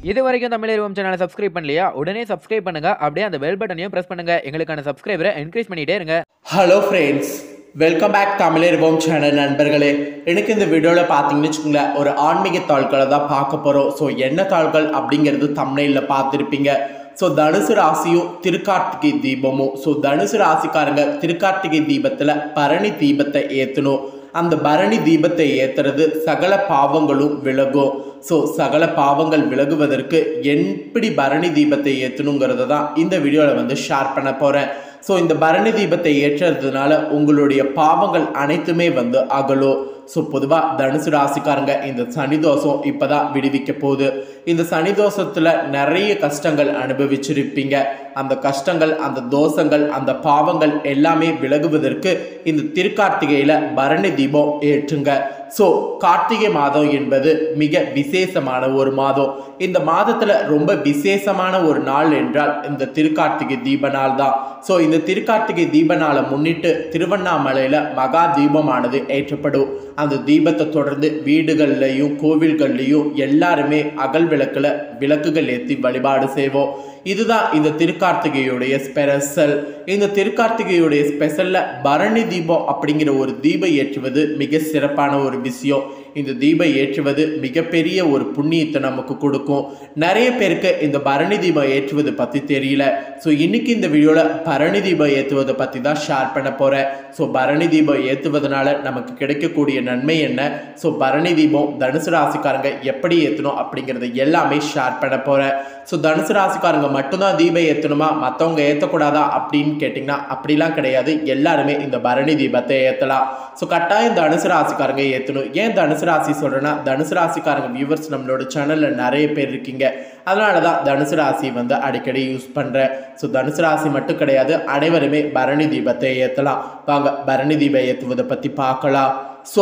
இது வரைக்கும் தமிழ் சேனலை சப்ஸ்கிரைப் பண்ணலையா? உடனே சப்ஸ்கிரைப் பண்ணுங்க. அப்படியே அந்த பெல் பட்டனையும் பிரஸ் பண்ணுங்க. எங்களுக்கான சப்ஸ்கிரைபரை என்கரேஜ் பண்ணிட்டே இருங்க. Hello friends, welcome back Tamil channel நண்பர்களே. எனக்கு இந்த வீடியோவில் பார்த்தீங்கன்னு வச்சுக்கோங்களேன், ஒரு ஆன்மீக தாள்களை தான் பார்க்க போகிறோம். ஸோ என்ன தாள்கள் அப்படிங்கிறது தம்ப்நெயிலில் பார்த்துருப்பீங்க. ஸோ தனுசு ராசியும் திருக்கார்த்திகை தீபமும். ஸோ தனுசு ராசிக்காரங்க திருக்கார்த்திகை தீபத்தில் பரணி தீபத்தை ஏற்றணும். அந்த பரணி தீபத்தை ஏற்றுறது சகல பாவங்களும் விலகும். ஸோ சகல பாவங்கள் விலகுவதற்கு எப்படி பரணி தீபத்தை ஏற்றணுங்கிறத தான் இந்த வீடியோவில் ஷேர் பண்ண போகிறேன். ஸோ இந்த பரணி தீபத்தை ஏற்றுறதுனால உங்களுடைய பாவங்கள் அனைத்துமே அகலும். ஸோ பொதுவாக தனுசு ராசிக்காரங்க இந்த சனி தோஷம் இப்போ தான் விடுவிக்க போகுது. இந்த சனி தோஷத்தில் நிறைய கஷ்டங்கள் அனுபவிச்சிருப்பீங்க. அந்த கஷ்டங்கள், அந்த தோஷங்கள், அந்த பாவங்கள் எல்லாமே விலகுவதற்கு இந்த திருக்கார்த்திகையில் பரணி தீபம் ஏற்றுங்க. ஸோ கார்த்திகை மாதம் என்பது மிக விசேஷமான ஒரு மாதம். இந்த மாதத்தில் ரொம்ப விசேஷமான ஒரு நாள் என்றால் இந்த திருக்கார்த்திகை தீப நாள் தான். ஸோ இந்த திருக்கார்த்திகை தீப நாளை முன்னிட்டு திருவண்ணாமலையில் மகா தீபமானது ஏற்றப்படும். அந்த தீபத்தை தொடர்ந்து வீடுகள்லையும் கோவில்கள்லையும் எல்லாருமே அகல் விளக்கில் விளக்குகள் ஏற்றி வழிபாடு செய்வோம். இதுதான் இந்த திருக்கார்த்திகையுடைய ஸ்பெஷல். இந்த திருக்கார்த்திகையுடைய ஸ்பெஷலில் பரணி தீபம் அப்படிங்கிற ஒரு தீபம் ஏற்றுவது மிக சிறப்பான ஒரு விஷயம். இந்த தீபம் ஏற்றுவது மிகப்பெரிய ஒரு புண்ணியத்தை நமக்கு கொடுக்கும். நிறைய பேருக்கு இந்த பரணி தீபம் ஏற்றுவது பற்றி தெரியல. ஸோ இன்னைக்கு இந்த வீடியோவில் பரணி தீபம் ஏற்றுவதை பற்றி தான் ஷேர் பண்ண போகிறேன். ஸோ பரணி தீபம் ஏற்றுவதனால நமக்கு கிடைக்கக்கூடிய நன்மை என்ன, ஸோ பரணி தீபம் தனுசு ராசிக்காரங்க எப்படி ஏற்றணும் அப்படிங்கிறத எல்லாமே ஷேர் பண்ண போகிறேன். ஸோ தனுசு ராசிக்காரங்க மட்டும்தான் தீபம் ஏற்றணுமா, மற்றவங்க ஏற்றக்கூடாதா அப்படின்னு கேட்டிங்கன்னா அப்படிலாம் கிடையாது. எல்லாருமே இந்த பரணி தீபத்தை ஏற்றலாம். ஸோ கட்டாயம் தனுசு ராசிக்காரங்க ஏற்றணும். ஏன் தனுசு ராசி சொல்கிறேன்னா, தனுசு ராசிக்காரங்க வியூவர்ஸ் நம்மளோட சேனலில் நிறைய பேர் இருக்கீங்க. அதனால தான் தனுசு ராசி அடிக்கடி யூஸ் பண்ணுறேன். ஸோ தனுசு ராசி மட்டும் கிடையாது, அனைவருமே பரணி தீபத்தை ஏற்றலாம். வாங்க பரணி தீபம் ஏற்றுவதை பற்றி பார்க்கலாம். ஸோ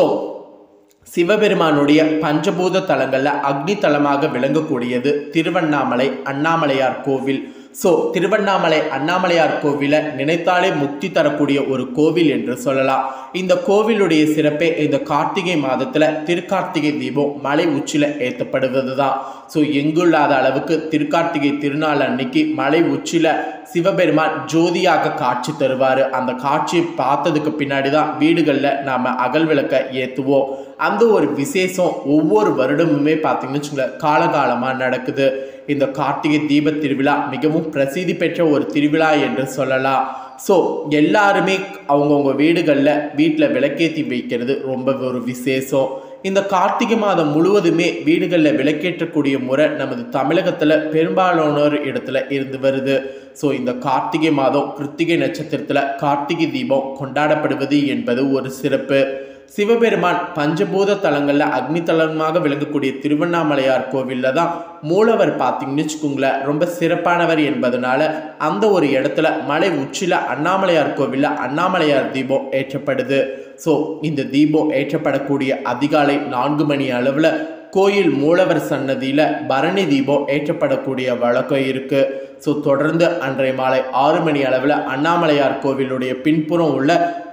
சிவபெருமானுடைய பஞ்சபூத தலங்களில் அக்னி தலமாக விளங்கக்கூடியது திருவண்ணாமலை அண்ணாமலையார் கோவில். ஸோ திருவண்ணாமலை அண்ணாமலையார் கோவிலை நினைத்தாலே முக்தி தரக்கூடிய ஒரு கோவில் என்று சொல்லலாம். இந்த கோவிலுடைய சிறப்பே இந்த கார்த்திகை மாதத்தில் திருக்கார்த்திகை தீபம் மலை உச்சியில் ஏற்றப்படுவது தான். ஸோ எங்குள்ளாத அளவுக்கு திருக்கார்த்திகை திருநாள் அன்னைக்கு மலை உச்சியில் சிவபெருமான் ஜோதியாக காட்சி தருவார். அந்த காட்சியை பார்த்ததுக்கு பின்னாடி தான் வீடுகளில் நாம் அகல் விளக்கை ஏற்றுவோம். அந்த ஒரு விசேஷம் ஒவ்வொரு வருடமுமே பார்த்தீங்கன்னு வச்சுக்கோங்களேன் காலகாலமாக நடக்குது. இந்த கார்த்திகை தீப திருவிழா மிகவும் பிரசித்தி பெற்ற ஒரு திருவிழா என்று சொல்லலாம். ஸோ எல்லாருமே அவங்கவுங்க வீட்டில் விளக்கேற்றி வைக்கிறது ரொம்ப ஒரு விசேஷம். இந்த கார்த்திகை மாதம் முழுவதுமே வீடுகளில் விளக்கேற்றக்கூடிய முறை நமது தமிழகத்தில் பெரும்பாலானோர் இடத்துல இருந்து வருது. ஸோ இந்த கார்த்திகை மாதம் கிருத்திகை நட்சத்திரத்தில் கார்த்திகை தீபம் கொண்டாடப்படுவது என்பது ஒரு சிறப்பு. சிவபெருமான் பஞ்சபூத தலங்களில் அக்னி தலமாக விளங்கக்கூடிய திருவண்ணாமலையார் கோவிலில் தான் மூலவர் பார்த்தீங்கன்னு வச்சுக்கோங்களேன் ரொம்ப சிறப்பானவர் என்பதனால அந்த ஒரு இடத்துல மலை உச்சியில் அண்ணாமலையார் கோவிலில் அண்ணாமலையார் தீபம் ஏற்றப்படுது. ஸோ இந்த தீபம் ஏற்றப்படக்கூடிய அதிகாலை 4 மணி அளவில் கோயில் மூலவர் சன்னதியில் பரணி தீபம் ஏற்றப்படக்கூடிய வழக்கம் இருக்குது. ஸோ தொடர்ந்து அன்றைய மாலை 6 மணி அளவில் அண்ணாமலையார் கோவிலுடைய பின்புறம் உள்ள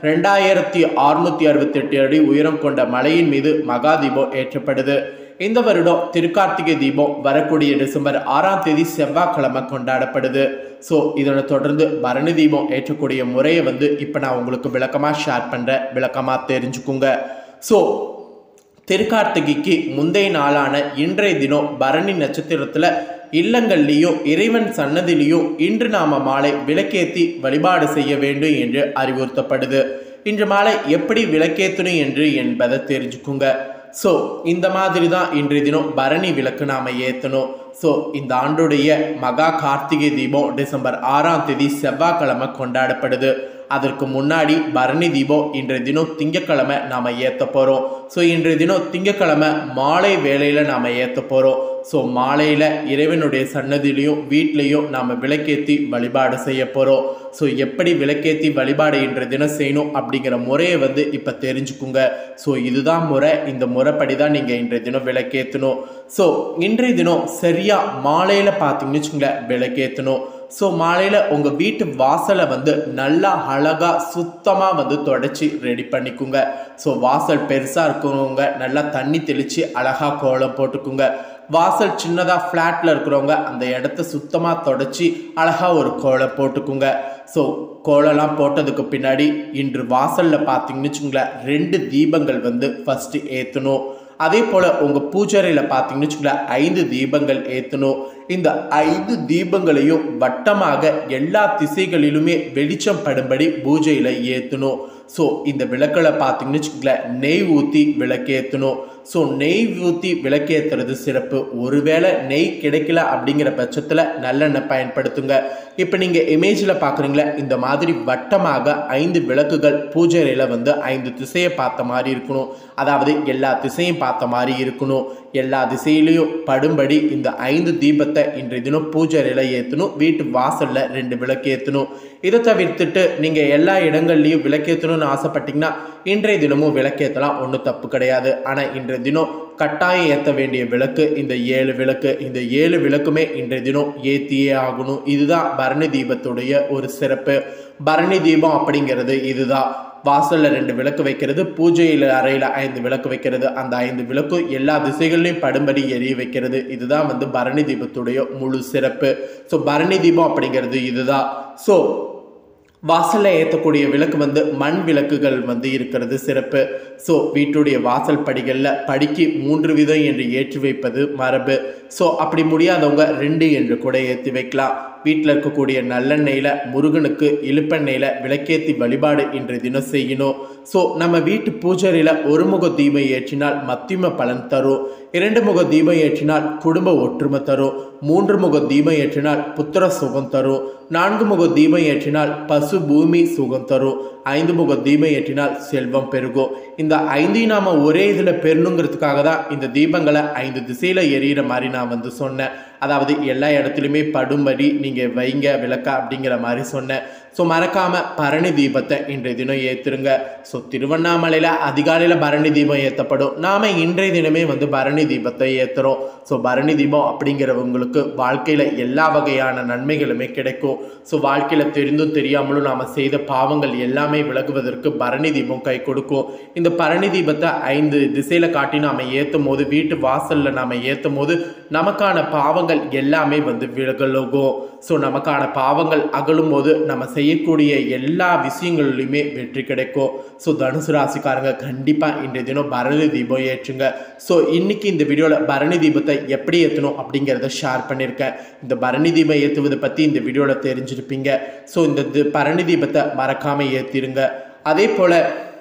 2668 அடி உயரம் கொண்ட மலையின் மீது மகா தீபம் ஏற்றப்படுது. இந்த வருடம் திருக்கார்த்திகை தீபம் வரக்கூடிய டிசம்பர் 6ஆம் தேதி செவ்வாய்க்கிழமை கொண்டாடப்படுது. ஸோ இதனை தொடர்ந்து பரணி தீபம் ஏற்றக்கூடிய முறையை இப்போ நான் உங்களுக்கு விளக்கமாக ஷேர் பண்ணுறேன். விளக்கமாக தெரிஞ்சுக்குங்க. ஸோ திருக்கார்த்திகைக்கு முந்தைய நாளான இன்றைய தினம் பரணி நட்சத்திரத்தில் இல்லங்கள்லேயும் இறைவன் சன்னதியிலையும் இன்று நாம மாலை விளக்கேற்றி வழிபாடு செய்ய வேண்டும் என்று அறிவுறுத்தப்படுது. இன்று மாலை எப்படி விளக்கேற்றணும் என்று என்பதை தெரிஞ்சுக்குங்க. ஸோ இந்த மாதிரி தான் இன்றைய தினம் பரணி விளக்கு நாம் ஏற்றணும். ஸோ இந்த ஆண்டுடைய மகா கார்த்திகை தீபம் டிசம்பர் 6ஆம் தேதி செவ்வாய்க்கிழமை கொண்டாடப்படுது. அதற்கு முன்னாடி பரணி தீபம் இன்றைய தினம் திங்கக்கிழமை நாம் ஏற்ற போகிறோம். ஸோ இன்றைய தினம் திங்கக்கிழமை மாலை வேளையில் நாம் ஏற்ற போகிறோம். ஸோ மாலையில் இறைவனுடைய சன்னதியிலையும் வீட்லேயும் நாம் விளக்கேற்றி வழிபாடு செய்ய போகிறோம். ஸோ எப்படி விளக்கேற்றி வழிபாடு இன்றைய தினம் செய்யணும் அப்படிங்கிற முறையை இப்போ தெரிஞ்சுக்குங்க. ஸோ இதுதான் முறை. இந்த முறைப்படி தான் நீங்கள் இன்றைய தினம் விளக்கேற்றணும். ஸோ இன்றைய தினம் சரியாக மாலையில் பார்த்தீங்கன்னு வச்சுக்கோங்களேன் விளக்கேற்றணும். ஸோ மாலையில் உங்கள் வீட்டு வாசலை நல்லா அழகாக சுத்தமாக தொடச்சி ரெடி பண்ணிக்குங்க. ஸோ வாசல் பெருசாக இருக்கிறவங்க நல்லா தண்ணி தெளித்து அழகாக கோலம் போட்டுக்குங்க. வாசல் சின்னதாக ஃப்ளாட்டில் இருக்கிறவங்க அந்த இடத்த சுத்தமாக தொடச்சி அழகாக ஒரு கோலம் போட்டுக்குங்க. ஸோ கோலம்லாம் போட்டதுக்கு பின்னாடி இன்று வாசலில் பார்த்தீங்கன்னு வச்சுங்களேன் 2 தீபங்கள் வந்து ஃபஸ்ட்டு ஏற்றணும். அதே போல் உங்கள் பூஜைறையில் பார்த்தீங்கன்னு வச்சுங்களேன் 5 தீபங்கள் ஏற்றணும். இந்த 5 தீபங்களையும் வட்டமாக எல்லா திசைகளிலுமே வெளிச்சம் படும்படி பூஜையில் ஏற்றணும். ஸோ இந்த விளக்கில் பார்த்தீங்கன்னு வச்சுக்கோங்களேன் நெய் ஊற்றி விளக்கேற்றணும். ஸோ நெய் ஊற்றி விளக்கேற்றுறது சிறப்பு. ஒருவேளை நெய் கிடைக்கல அப்படிங்கிற பட்சத்தில் நல்லெண்ணெய் பயன்படுத்துங்க. இப்போ நீங்கள் இமேஜில் பார்க்குறீங்களா இந்த மாதிரி வட்டமாக 5 விளக்குகள் பூஜைறையில் வந்து 5 திசையை பார்த்த மாதிரி இருக்கணும். அதாவது எல்லா திசையும் பார்த்த மாதிரி இருக்கணும். எல்லா திசையிலையும் படும்படி இந்த 5 தீபத்தை இன்றைய தினம் பூஜைறையில் ஏற்றணும். வீட்டு வாசலில் 2 விளக்கு ஏற்றணும். இதை தவிர்த்துட்டு நீங்கள் எல்லா இடங்கள்லையும் விளக்கேற்றணும்னு ஆசைப்பட்டீங்கன்னா இன்றைய தினமும் விளக்கேற்றலாம், ஒன்றும் தப்பு கிடையாது. ஆனால் இன்றைய தினம் கட்டாயம் ஏற்ற வேண்டிய விளக்கு இந்த 7 விளக்கு. இந்த 7 விளக்குமே இன்றைய தினம் ஏற்றியே ஆகணும். இதுதான் பரணி தீபத்துடைய ஒரு சிறப்பு. பரணி தீபம் அப்படிங்கிறது இதுதான். வாசலில் 2 விளக்கு வைக்கிறது, பூஜையில் அறையில் 5 விளக்கு வைக்கிறது, அந்த 5 விளக்கும் எல்லா திசைகள்லையும் படும்படி எரிய வைக்கிறது. இதுதான் வந்து பரணி தீபத்துடைய முழு சிறப்பு. ஸோ பரணி தீபம் அப்படிங்கிறது இதுதான். ஸோ வாசலில் ஏற்றக்கூடிய விளக்கு வந்து மண் விளக்குகள் வந்து இருக்கிறது சிறப்பு. ஸோ வீட்டுடைய வாசல் படிகளில் படிக்கு 3 விதம் என்று ஏற்றி வைப்பது மரபு. ஸோ அப்படி முடியாதவங்க 2 என்று கூட ஏற்றி வைக்கலாம். வீட்டில் இருக்கக்கூடிய நல்லெண்ணெயில் முருகனுக்கு இழுப்பெண்ணெயில் விளக்கேற்றி வழிபாடு இன்றைய தினம் செய்யணும். ஸோ நம்ம வீட்டு பூஜையில் 1 முக தீபம் ஏற்றினால் மத்தியம பலன் தரும். 2 முக தீபம் ஏற்றினால் குடும்ப ஒற்றுமை தரும். 3 முக தீபம் ஏற்றினால் புத்திர சுகம் தரும். 4 முக தீபம் ஏற்றினால் பசு பூமி சுகம் தரும். 5 முக தீபம் ஏற்றினால் செல்வம் பெருகும். இந்த 5ஐயும் நாம் ஒரே இதில் பெறணுங்கிறதுக்காக தான் இந்த தீபங்களை 5 திசையில் எரியிற மாதிரி நான் வந்து சொன்னேன். அதாவது எல்லா இடத்துலையுமே படும்படி நீங்கள் வைங்க விளக்க அப்படிங்கிற மாதிரி சொன்னேன். ஸோ மறக்காமல் பரணி தீபத்தை இன்றைய தினம் ஏற்றுருங்க. ஸோ திருவண்ணாமலையில் அதிகாலையில் பரணி தீபம் ஏற்றப்படும். நாம் இன்றைய தினமே வந்து பரணி தீபத்தை ஏற்றுறோம். ஸோ பரணி தீபம் அப்படிங்கிறவங்களுக்கு வாழ்க்கையில் எல்லா வகையான நன்மைகளுமே கிடைக்கும். ஸோ வாழ்க்கையில் தெரிந்தும் தெரியாமலும் நாம் செய்த பாவங்கள் எல்லாமே விலகுவதற்கு பரணி தீபம் கை கொடுக்கும். இந்த பரணி தீபத்தை 5 திசையில் காட்டி நாம் ஏற்றும் போது வீட்டு வாசலில் நாம் ஏற்றும் போது நமக்கான பாவங்கள் எல்லாமே வந்து விலகலோகும். ஸோ நமக்கான பாவங்கள் அகலும் போது நம்ம செய்யக்கூடிய எல்லா விஷயங்கள்லையுமே வெற்றி கிடைக்கும். ஸோ தனுசு ராசிக்காரங்க கண்டிப்பாக இன்றைய தினம் பரணி தீபம் ஏற்றுங்க. ஸோ இன்னைக்கு இந்த வீடியோவில் பரணி தீபத்தை எப்படி ஏற்றணும் அப்படிங்கிறத ஷேர் பண்ணியிருக்கேன். இந்த பரணி தீபம் ஏற்றுவதை பற்றி இந்த வீடியோவில் தெரிஞ்சிருப்பீங்க. ஸோ இந்த பரணி தீபத்தை மறக்காமல் ஏற்றிருங்க. அதே போல்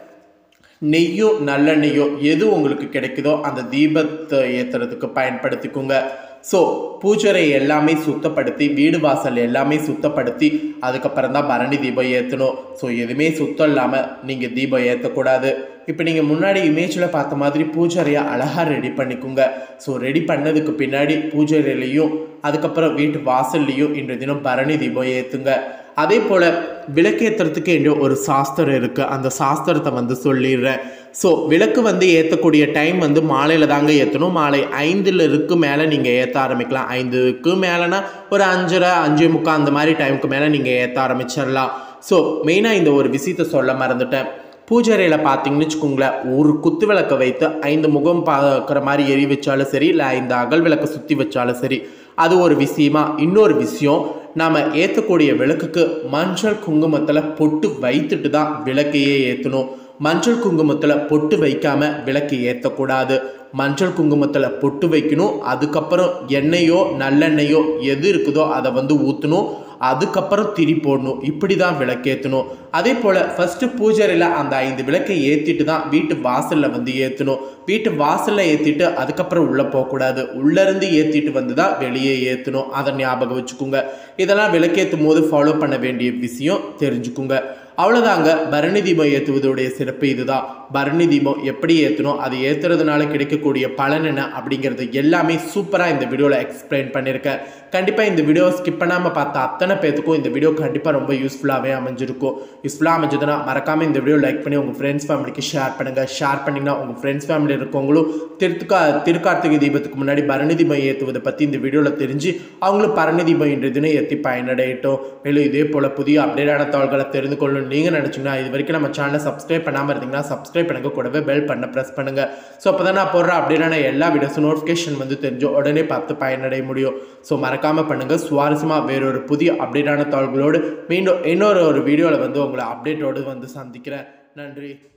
நெய்யோ நல்லெண்ணெய்யோ எது உங்களுக்கு கிடைக்குதோ அந்த தீபத்தை ஏற்றுறதுக்கு பயன்படுத்திக்கோங்க. ஸோ பூஜரை எல்லாமே சுத்தப்படுத்தி வீடு வாசல் எல்லாமே சுத்தப்படுத்தி அதுக்கப்புறம் தான் பரணி தீபம் ஏற்றணும். ஸோ எதுவுமே சுத்தம் இல்லாமல் நீங்கள் தீபம் ஏற்றக்கூடாது. இப்போ நீங்கள் முன்னாடி இமேஜில் பார்த்த மாதிரி பூஜரையை அழகாக ரெடி பண்ணிக்கோங்க. ஸோ ரெடி பண்ணதுக்கு பின்னாடி பூஜரையிலையும் அதுக்கப்புறம் வீட்டு வாசல்லையும் இன்றைய தினம் பரணி தீபம் ஏற்றுங்க. அதே போல் விளக்கேற்றுறதுக்கு என்று ஒரு சாஸ்திரம் இருக்குது. அந்த சாஸ்திரத்தை வந்து சொல்லிடுறேன். ஸோ விளக்கு வந்து ஏற்றக்கூடிய டைம் வந்து மாலையில் தாங்க ஏற்றணும். மாலை 5 மேலே நீங்கள் ஏற்ற ஆரம்பிக்கலாம். 5க்கு மேலேனா ஒரு 5:30 5:45 அந்த மாதிரி டைமுக்கு மேலே நீங்கள் ஏற்ற ஆரம்பிச்சிடலாம். ஸோ மெயினாக இந்த ஒரு விஷயத்தை சொல்ல மறந்துட்டேன். பூஜைறையில் பார்த்தீங்கன்னு வச்சுக்கோங்களேன், ஒரு குத்து விளக்கை வைத்து 5 முகம் பார்க்குற மாதிரி எரி வச்சாலும் சரி, இல்லை 5 அகல் விளக்கை சுற்றி வச்சாலும் சரி, அது ஒரு விஷயமா. இன்னொரு விஷயம், நாம் ஏற்றக்கூடிய விளக்குக்கு மஞ்சள் குங்குமத்தில் பொட்டு வைத்துட்டு தான் விளக்கையே ஏற்றணும். மஞ்சள் குங்குமத்தில் பொட்டு வைக்காமல் விளக்கு ஏற்றக்கூடாது. மஞ்சள் குங்குமத்தில் பொட்டு வைக்கணும். அதுக்கப்புறம் எண்ணெயோ நல்லெண்ணெயோ எது இருக்குதோ அதை வந்து ஊற்றணும். அதுக்கப்புறம் திரி போடணும். இப்படி தான் விளக்கேற்றணும். அதே போல் ஃபஸ்ட்டு பூஜையில் அந்த 5 விளக்கை ஏற்றிட்டு தான் வீட்டு வாசலில் வந்து ஏற்றணும். வீட்டு வாசலில் ஏற்றிட்டு அதுக்கப்புறம் உள்ளே போகக்கூடாது. உள்ளேருந்து ஏற்றிட்டு வந்து தான் வெளியே ஏற்றணும். அதை ஞாபகம் வச்சுக்கோங்க. இதெல்லாம் விளக்கேற்றும் போது ஃபாலோ பண்ண வேண்டிய விஷயம் தெரிஞ்சுக்குங்க. அவ்வளோதாங்க. பரணி தீபம் ஏற்றுவதுடைய சிறப்பு இதுதான். பரணி தீபம் எப்படி ஏற்றணும், அது ஏற்றுறதுனால கிடைக்கக்கூடிய பலன் என்ன அப்படிங்கிறது எல்லாமே சூப்பராக இந்த வீடியோவில் எக்ஸ்பிளைன் பண்ணியிருக்கேன். கண்டிப்பாக இந்த வீடியோ ஸ்கிப் பண்ணாமல் பார்த்த அத்தனை பேத்துக்கும் இந்த வீடியோ கண்டிப்பாக ரொம்ப யூஸ்ஃபுல்லாகவே அமைஞ்சிருக்கும். யூஸ்ஃபுல்லாக அமைஞ்சதுன்னா மறக்காமல் இந்த வீடியோ லைக் பண்ணி உங்கள் ஃப்ரெண்ட்ஸ் ஃபேமிலிக்கு ஷேர் பண்ணுங்கள். ஷேர் பண்ணிங்கன்னா உங்கள் ஃப்ரெண்ட்ஸ் ஃபேமிலி இருக்கவங்களும் திருக்கார்த்திகை தீபத்துக்கு முன்னாடி பரணி தீபம் ஏற்றுவதை பற்றி இந்த வீடியோவில் தெரிஞ்சு அவங்களும் பரணி தீபம் இன்றைய தினம் ஏற்றி பயனடையட்டும். மேலும் இதே போல் புதிய அப்டேட்டான தகவல்களை தெரிந்து கொள்ளணும் நீங்கள் நினச்சிங்கன்னா இது வரைக்கும் நம்ம சேனலை சப்ஸ்கிரைப் பண்ணாமல் இருந்தீங்கன்னா சப்ஸ்கிரைப் பண்ணுங்க, கூடவே பெல் பண்ண ப்ரெஸ் பண்ணுங்கள். ஸோ அப்போ தான் நான் போடுற அப்டேட்டான எல்லா வீடியோஸும் நோட்டிஃபிகேஷன் வந்து தெரிஞ்சு உடனே பார்த்து பயனடைய முடியும். ஸோ மறக்காமல் பண்ணுங்கள். சுவாரஸ்யமாக வேறொரு புதிய அப்டேட்டான தகவல்களோடு மீண்டும் இன்னொரு வீடியோவில் வந்து உங்களை அப்டேட்டோடு வந்து சந்திக்கிறேன். நன்றி.